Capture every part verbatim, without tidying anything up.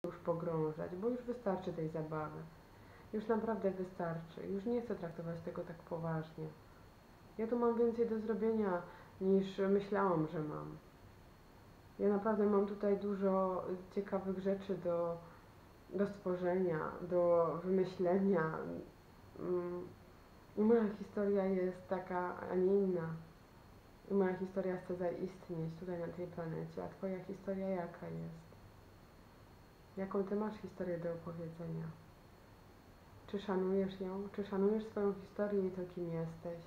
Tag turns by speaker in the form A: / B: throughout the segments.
A: już pogrążać, bo już wystarczy tej zabawy. Już naprawdę wystarczy. Już nie chcę traktować tego tak poważnie. Ja tu mam więcej do zrobienia niż myślałam, że mam. Ja naprawdę mam tutaj dużo ciekawych rzeczy do, do stworzenia, do wymyślenia. I moja historia jest taka, a nie inna. I moja historia chce zaistnieć tutaj na tej planecie. A twoja historia jaka jest? Jaką ty masz historię do opowiedzenia? Czy szanujesz ją? Czy szanujesz swoją historię i to, kim jesteś?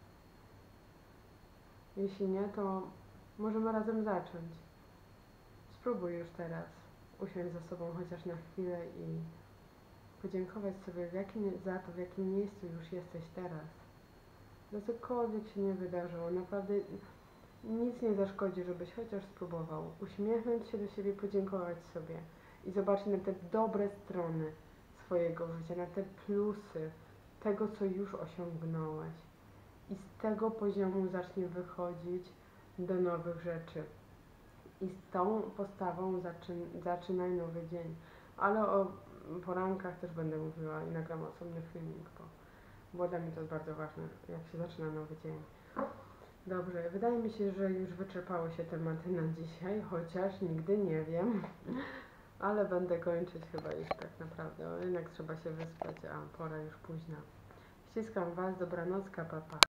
A: Jeśli nie, to możemy razem zacząć. Spróbuj już teraz usiąść ze sobą chociaż na chwilę i podziękować sobie w jakim, za to, w jakim miejscu już jesteś teraz. Za cokolwiek się nie wydarzyło, naprawdę nic nie zaszkodzi, żebyś chociaż spróbował uśmiechnąć się do siebie, podziękować sobie i zobaczyć na te dobre strony swojego życia, na te plusy tego, co już osiągnąłeś. I z tego poziomu zacznie wychodzić do nowych rzeczy. I z tą postawą zaczyn zaczynaj nowy dzień. Ale o porankach też będę mówiła i nagram osobny filmik, bo, bo dla mnie to jest bardzo ważne, jak się zaczyna nowy dzień. Dobrze, wydaje mi się, że już wyczerpały się tematy na dzisiaj, chociaż nigdy nie wiem. Ale będę kończyć chyba już tak naprawdę, o, jednak trzeba się wyspać, a pora już późna. Ściskam was, dobranocka, papa.